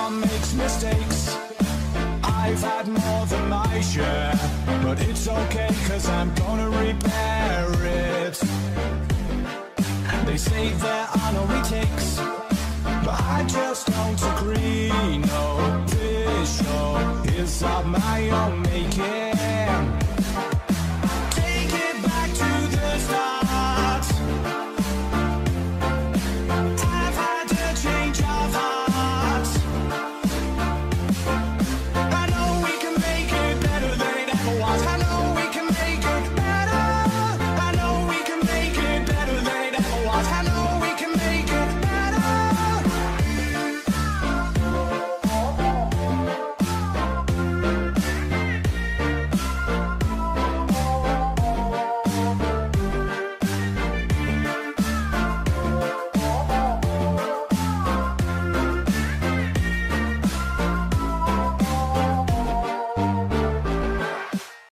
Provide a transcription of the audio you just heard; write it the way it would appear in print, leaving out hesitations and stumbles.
Everyone makes mistakes, I've had more than my share, but it's okay, cause I'm gonna repair it. They say there are no retakes, but I just don't agree. No, this show is of my own making.